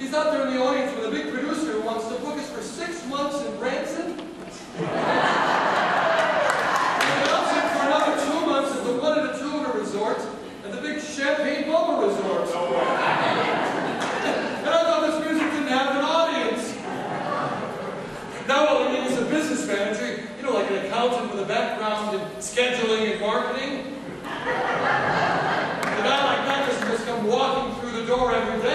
He's out there in the audience with a big producer who wants to book us for 6 months in Branson. And announce him for another 2 months at the One and a Tuna Resort and the big Champagne Bubble Resort. And I thought this music didn't have an audience. Now what we need is a business manager, you know, like an accountant with a background in scheduling and marketing. A guy like that doesn't just come walking through the door every day.